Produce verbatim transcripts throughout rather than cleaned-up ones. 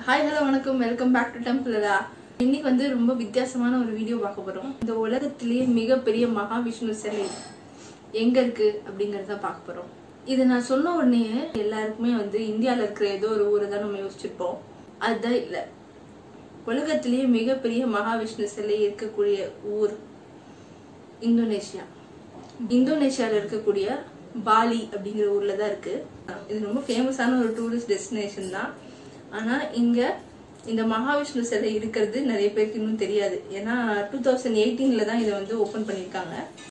Hi, hello, வணக்கம். Welcome back to Templela. இன்னைக்கு வந்து ரொம்ப வித்தியாசமான ஒரு வீடியோ பார்க்க போறோம். இந்த உலகத்திலேயே மிகப்பெரிய மகாவிஷ்ணு சிலை எங்க இருக்கு அப்படிங்கறத பார்க்க போறோம். இது நான் சொன்ன உடனே எல்லாருக்குமே வந்து இந்தியால இருக்கிற ஏதோ ஒரு ஊரை தான் நம்ம யோசிச்சிருப்போம். அதுதான் இல்ல. உலகத்திலேயே மிகப்பெரிய மகாவிஷ்ணு சிலை இருக்கக்கூடிய ஊர் இந்தோனேஷியா. இந்தோனேஷியால இருக்கக்கூடிய பாலி அப்படிங்கிற ஊர்ல தான் இருக்கு. இது ரொம்ப ஃபேமஸான ஒரு டூரிஸ்ட் டெஸ்டினேஷன் தான். ஆனா இங்க இந்த மகாவிஷ்ணு சிலை இருக்கிறது நிறைய பேருக்கு இன்னும் தெரியாது. ஏன்னா டூ தௌசண்ட் எயிட்டீன்ல தான் இதை வந்து ஓபன் பண்ணிருக்காங்க.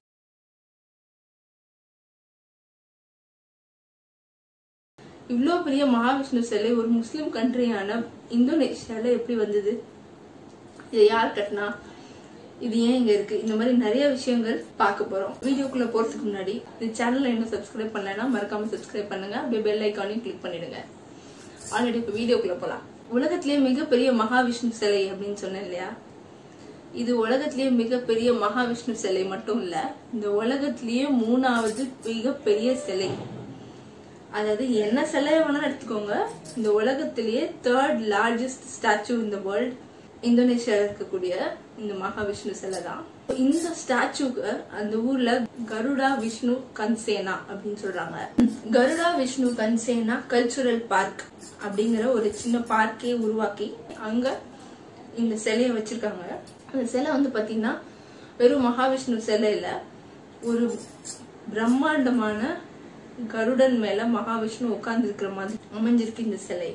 இவ்வளவு பெரிய மகாவிஷ்ணு சிலை ஒரு முஸ்லிம் கண்ட்ரியான இந்தோனேஷியால எப்படி வந்தது? இதை யார் கட்டினா? இது ஏன் இங்க இருக்கு? இந்த மாதிரி நிறைய விஷயங்கள் பார்க்க போறோம். வீடியோக்குள்ள போறதுக்கு முன்னாடி இந்த சேனலை இன்னும் சப்ஸ்கிரைப் பண்ணலைன்னா மறக்காம சப்ஸ்கிரைப் பண்ணுங்க. அப்படியே பெல் ஐக்கானையும் கிளிக் பண்ணிடுங்க. ஆல்ரெடி இப்ப வீடியோக்குள்ள போலாம். உலகத்திலேயே மிகப்பெரிய மகாவிஷ்ணு சிலை அப்படின்னு சொன்னேன் இல்லையா? இது உலகத்திலேயே மிகப்பெரிய மகாவிஷ்ணு சிலை மட்டும் இல்ல, இந்த உலகத்திலேயே மூணாவது மிகப்பெரிய சிலை. அதாவது என்ன சிலை வேணா எடுத்துக்கோங்க, இந்த உலகத்திலேயே third largest statue in the world இந்தோனேஷியால இருக்கக்கூடிய இந்த மகாவிஷ்ணு சிலை தான். இந்த ஸ்டாச்சுக்கு அந்த ஊர்ல கருடா விஷ்ணு கன்சேனா அப்படின்னு சொல்றாங்க. Garuda Vishnu Kencana cultural park அப்படிங்கிற ஒரு சின்ன பார்க்கே உருவாக்கி அங்க இந்த சிலையை வச்சிருக்காங்க. அந்த சிலை வந்து பாத்தீங்கன்னா வெறும் மகாவிஷ்ணு சிலை இல்ல, ஒரு பிரம்மாண்டமான கருடன் மேல மகாவிஷ்ணு உட்கார்ந்து இருக்கிற மாதிரி அமைஞ்சிருக்கு இந்த சிலை.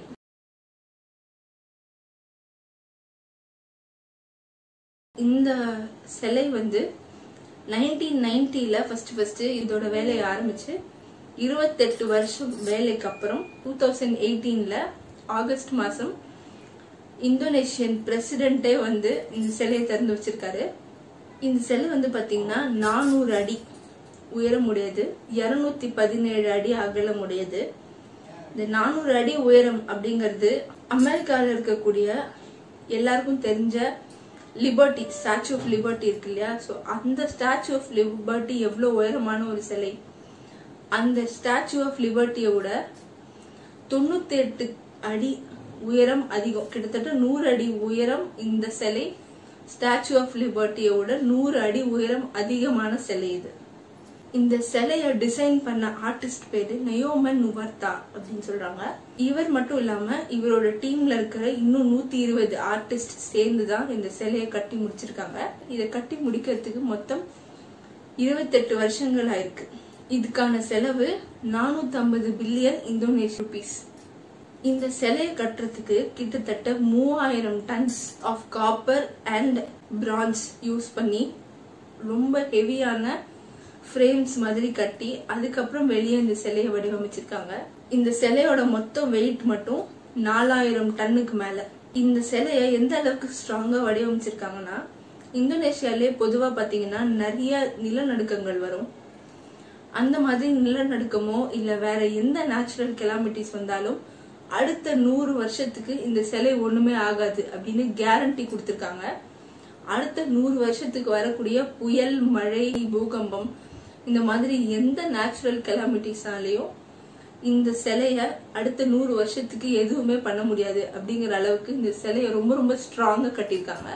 இந்த சிலை வந்து நைன்டீன் நைன்டில ஃபர்ஸ்ட் ஃபர்ஸ்ட் இதோட வேலையை ஆரம்பிச்சு இருபத்தெட்டு வருஷம் வேலைக்கு அப்புறம் டூ தௌசண்ட் எயிட்டீன்ல ஆகஸ்ட் மாசம் இந்தோனேஷியன் பிரசிடென்டே வந்து இந்த சிலையை திறந்து வச்சிருக்காரு. இந்த சிலை வந்து பாத்தீங்கன்னா நானூறு அடி உயரம் உடையது, இருநூத்தி பதினேழு அடி அகலம் உடையது. இந்த நானூறு அடி உயரம் அப்படிங்கிறது அமெரிக்கால இருக்கக்கூடிய எல்லாருக்கும் தெரிஞ்ச லிபர்ட்டி ஸ்டாச்சு ஆஃப் லிபர்ட்டி இருக்கு இல்லையா? சோ அந்த ஸ்டாச்சு ஆஃப் லிபர்ட்டி எவ்வளவு உயரமான ஒரு சிலை. அந்த ஸ்டாச்சு ஆஃப் லிபர்ட்டியோட தொண்ணூத்தி எட்டு அடி உயரம் அதிகம், கிட்டத்தட்ட நூறு அடி உயரம். இந்த சிலை ஸ்டாச்சு ஆஃப் லிபர்ட்டியோட நூறு அடி உயரம் அதிகமான சிலை இது. இந்த சிலைய டிசைன் பண்ண ஆர்டிஸ்ட் பேரு நயோமன் நுவர்தா அப்படின்னு சொல்றாங்க. இவர் மட்டும் இல்லாம இவரோட டீம்ல இருக்கிற இன்னும் நூத்தி இருபது ஆர்டிஸ்ட் சேர்ந்துதான் இந்த சிலையை கட்டி முடிச்சிருக்காங்க. இதை கட்டி முடிக்கிறதுக்கு மொத்தம் இருபத்தெட்டு வருஷங்கள் ஆயிருக்கு. இதுக்கான செலவு நானூத்தி ஐம்பது பில்லியன் இந்தோனேஷிய ருபீஸ். இந்த சிலையை கட்டுறதுக்கு கிட்டத்தட்ட மூவாயிரம் tons of copper and bronze use பண்ணி ரொம்ப ஹெவியான ஃப்ரேம்ஸ் மாதிரி கட்டி அதுக்கப்புறம் வெளியே இந்த சிலையை வடிவமைச்சிருக்காங்க. இந்த சிலையோட மொத்த வெயிட் மட்டும் நாலாயிரம் டன்னுக்கு மேல. இந்த சிலையை எந்த அளவுக்கு ஸ்ட்ராங்கா வடிவமைச்சிருக்காங்கன்னா, இந்தோனேஷியாலே பொதுவா பாத்தீங்கன்னா நிறைய நிலநடுக்கங்கள் வரும். அந்த மாதிரி நிலநடுக்கமோ இல்ல வேற எந்த நேச்சுரல் கெலாமிட்டிஸ் வந்தாலும் அடுத்த நூறு வருஷத்துக்கு இந்த சிலை ஒண்ணுமே ஆகாது அப்படின்னு கேரண்டி கொடுத்திருக்காங்க. அடுத்த நூறு வருஷத்துக்கு வரக்கூடிய புயல், மழை, பூகம்பம் இந்த மாதிரி எந்த நேச்சுரல் கெலாமிட்டிஸ்னாலையும் இந்த சிலைய அடுத்த நூறு வருஷத்துக்கு எதுவுமே பண்ண முடியாது அப்படிங்கிற அளவுக்கு இந்த சிலைய ரொம்ப ரொம்ப ஸ்ட்ராங்கா கட்டியிருக்காங்க.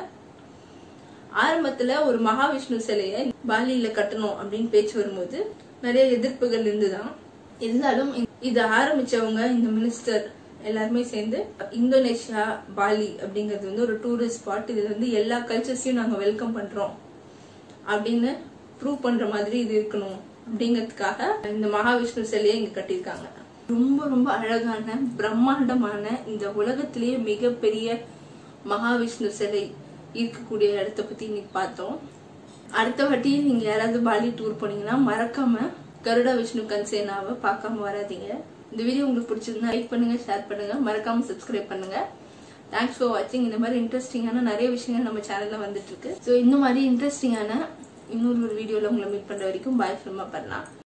ஆரம்பத்துல ஒரு மகாவிஷ்ணு சிலைய பாலியில கட்டணும் அப்படின்னு பேச்சு வரும்போது நிறைய எதிர்ப்புகள் இருந்துதான். இருந்தாலும் இத ஆரம்பிச்சவங்க இந்த மினிஸ்டர் எல்லாருமே சேர்ந்து இந்தோனேஷியா பாலி அப்படிங்கிறது வந்து ஒரு டூரிஸ்ட் ஸ்பாட், இதுல வந்து எல்லா கல்ச்சர்ஸையும் நாங்க வெல்கம் பண்றோம் அப்படின்னு ப்ரூவ் பண்ற மாதிரி இது இருக்கணும் அப்படிங்கிறதுக்காக இந்த மகாவிஷ்ணு சிலையை இங்க கட்டியிருக்காங்க. ரொம்ப ரொம்ப அழகான பிரம்மாண்டமான இந்த உலகத்திலேயே மிகப்பெரிய மகாவிஷ்ணு சிலை இருக்கக்கூடிய இடத்த பத்தி இன்னைக்கு பார்த்தோம். அடுத்த வாட்டி நீங்க யாராவது பாலி டூர் போனீங்கன்னா மறக்காம கருடா விஷ்ணு கன்சேனாவை பார்க்காம வராதீங்க. இந்த வீடியோ உங்களுக்கு பிடிச்சிருந்தா லைக் பண்ணுங்க, ஷேர் பண்ணுங்க, மறக்காம சப்ஸ்கிரைப் பண்ணுங்க. தேங்க்ஸ் ஃபார் வாட்சிங். இந்த மாதிரி இன்ட்ரெஸ்டிங்கான நிறைய விஷயங்கள் நம்ம சேனல்ல வந்துட்டு இருக்கு. ஸோ இந்த மாதிரி இன்ட்ரெஸ்டிங்கான இன்னொரு ஒரு வீடியோல உங்களை மீட் பண்ற வரைக்கும் பாய் ஃப்ரம் அபர்ணா.